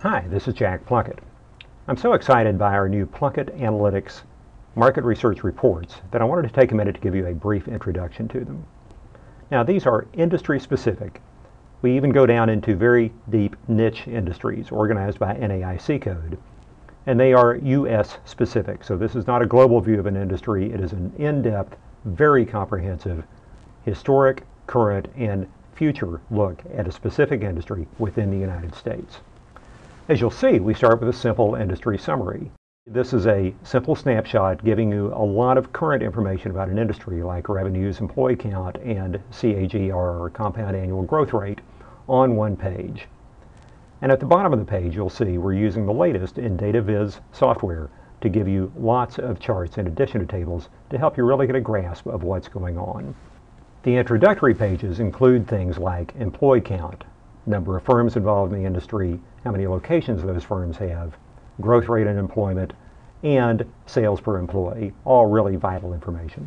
Hi, this is Jack Plunkett. I'm so excited by our new Plunkett Analytics market research reports that I wanted to take a minute to give you a brief introduction to them. Now, these are industry specific. We even go down into very deep niche industries organized by NAIC code. And they are U.S. specific. So this is not a global view of an industry. It is an in-depth, very comprehensive, historic, current, and future look at a specific industry within the United States. As you'll see, we start with a simple industry summary. This is a simple snapshot giving you a lot of current information about an industry like revenues, employee count, and CAGR, or compound annual growth rate, on one page. And at the bottom of the page, you'll see we're using the latest in data viz software to give you lots of charts in addition to tables to help you really get a grasp of what's going on. The introductory pages include things like employee count, number of firms involved in the industry, how many locations those firms have, growth rate in employment, and sales per employee, all really vital information.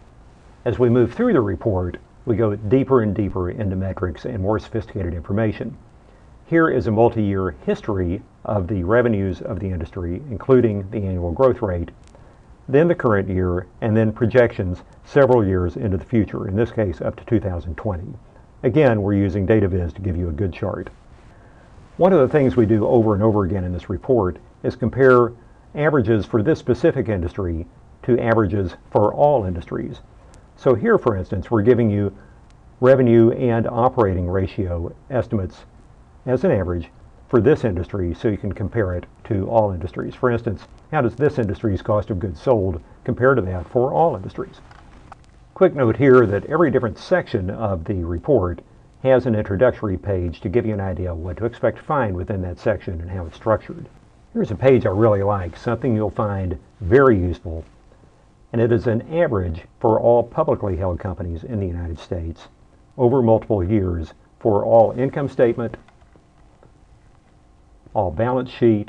As we move through the report, we go deeper and deeper into metrics and more sophisticated information. Here is a multi-year history of the revenues of the industry, including the annual growth rate, then the current year, and then projections several years into the future, in this case up to 2020. Again, we're using data viz to give you a good chart. One of the things we do over and over again in this report is compare averages for this specific industry to averages for all industries. So here, for instance, we're giving you revenue and operating ratio estimates as an average for this industry so you can compare it to all industries. For instance, how does this industry's cost of goods sold compare to that for all industries? Quick note here that every different section of the report has an introductory page to give you an idea of what to expect to find within that section and how it's structured. Here's a page I really like, something you'll find very useful, and it is an average for all publicly held companies in the United States over multiple years for all income statement, all balance sheet,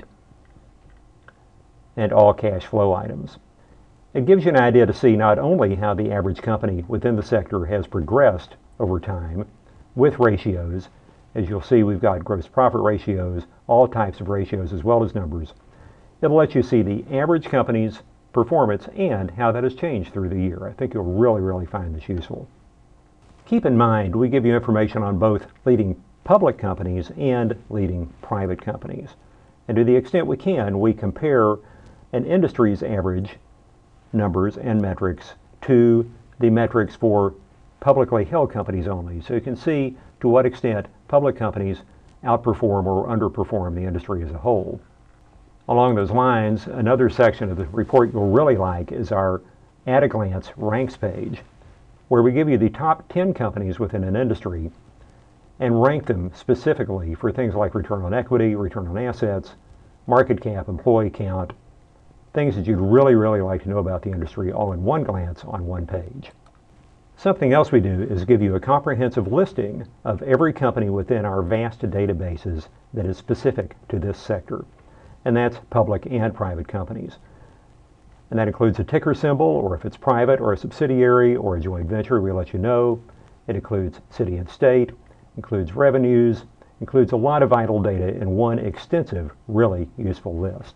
and all cash flow items. It gives you an idea to see not only how the average company within the sector has progressed over time with ratios. As you'll see, we've got gross profit ratios, all types of ratios as well as numbers. It'll let you see the average company's performance and how that has changed through the year. I think you'll really find this useful. Keep in mind, we give you information on both leading public companies and leading private companies. And to the extent we can, we compare an industry's average numbers and metrics to the metrics for publicly held companies only. So you can see to what extent public companies outperform or underperform the industry as a whole. Along those lines, another section of the report you'll really like is our at-a-glance ranks page, where we give you the top 10 companies within an industry and rank them specifically for things like return on equity, return on assets, market cap, employee count, things that you'd really like to know about the industry all in one glance on one page. Something else we do is give you a comprehensive listing of every company within our vast databases that is specific to this sector, and that's public and private companies. And that includes a ticker symbol, or if it's private or a subsidiary or a joint venture, we let you know. It includes city and state, includes revenues, includes a lot of vital data in one extensive, really useful list.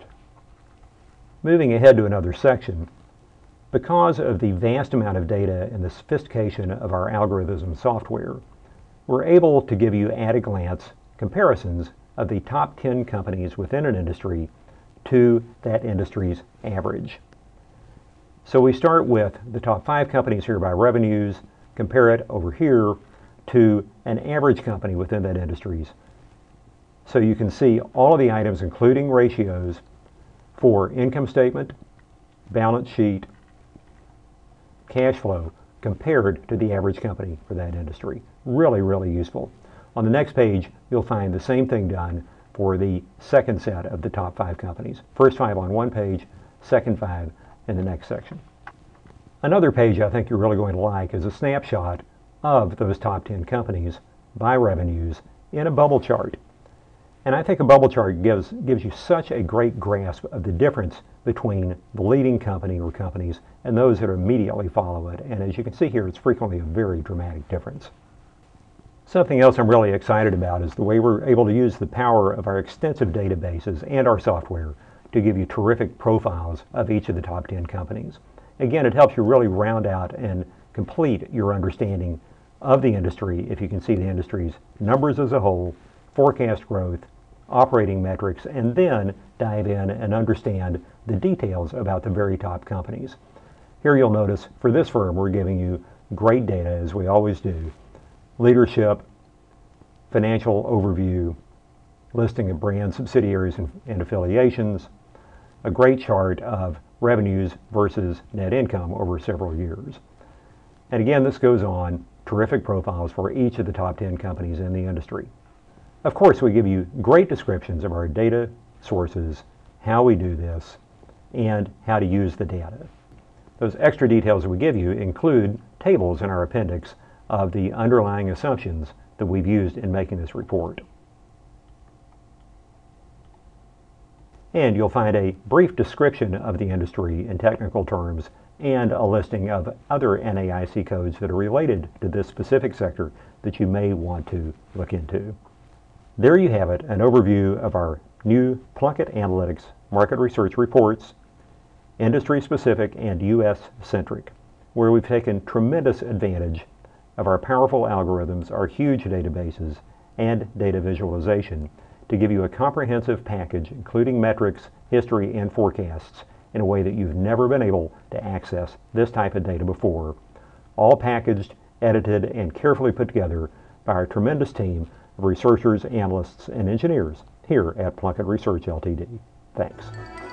Moving ahead to another section, because of the vast amount of data and the sophistication of our algorithm software, we're able to give you at-a-glance comparisons of the top 10 companies within an industry to that industry's average. So we start with the top 5 companies here by revenues, compare it over here to an average company within that industry's. So you can see all of the items, including ratios, for income statement, balance sheet, cash flow, compared to the average company for that industry. Really useful. On the next page, you'll find the same thing done for the second set of the top 5 companies. First 5 on one page, second 5 in the next section. Another page I think you're really going to like is a snapshot of those top 10 companies by revenues in a bubble chart. And I think a bubble chart gives you such a great grasp of the difference between the leading company or companies and those that immediately follow it. And as you can see here, it's frequently a very dramatic difference. Something else I'm really excited about is the way we're able to use the power of our extensive databases and our software to give you terrific profiles of each of the top 10 companies. Again, it helps you really round out and complete your understanding of the industry if you can see the industry's numbers as a whole, forecast growth, operating metrics, and then dive in and understand the details about the very top companies. Here you'll notice for this firm we're giving you great data, as we always do: leadership, financial overview, listing of brand subsidiaries and affiliations, a great chart of revenues versus net income over several years. And again, this goes on, terrific profiles for each of the top 10 companies in the industry. Of course, we give you great descriptions of our data sources, how we do this, and how to use the data. Those extra details we give you include tables in our appendix of the underlying assumptions that we've used in making this report. And you'll find a brief description of the industry in technical terms and a listing of other NAIC codes that are related to this specific sector that you may want to look into. There you have it, an overview of our new Plunkett Analytics market research reports, industry-specific and U.S.-centric, where we've taken tremendous advantage of our powerful algorithms, our huge databases, and data visualization to give you a comprehensive package including metrics, history, and forecasts in a way that you've never been able to access this type of data before, all packaged, edited, and carefully put together by our tremendous team of researchers, analysts, and engineers here at Plunkett Research Ltd. Thanks.